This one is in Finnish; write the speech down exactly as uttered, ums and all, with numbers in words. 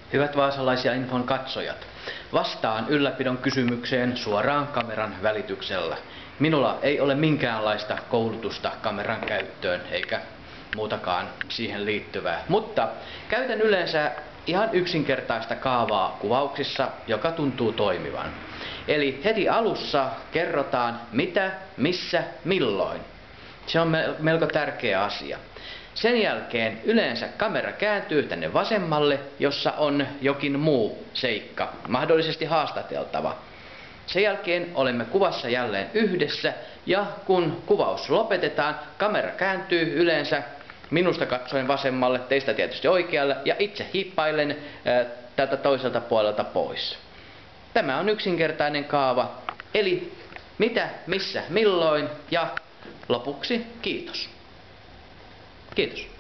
Hyvät Vaasalaisia Infon katsojat, vastaan ylläpidon kysymykseen suoraan kameran välityksellä. Minulla ei ole minkäänlaista koulutusta kameran käyttöön eikä muutakaan siihen liittyvää, mutta käytän yleensä ihan yksinkertaista kaavaa kuvauksissa, joka tuntuu toimivan. Eli heti alussa kerrotaan mitä, missä, milloin. Se on melko tärkeä asia. Sen jälkeen yleensä kamera kääntyy tänne vasemmalle, jossa on jokin muu seikka, mahdollisesti haastateltava. Sen jälkeen olemme kuvassa jälleen yhdessä ja kun kuvaus lopetetaan, kamera kääntyy yleensä minusta katsoen vasemmalle, teistä tietysti oikealle ja itse hiippailen ää, tältä toiselta puolelta pois. Tämä on yksinkertainen kaava, eli mitä, missä, milloin ja lopuksi kiitos. Kiitos.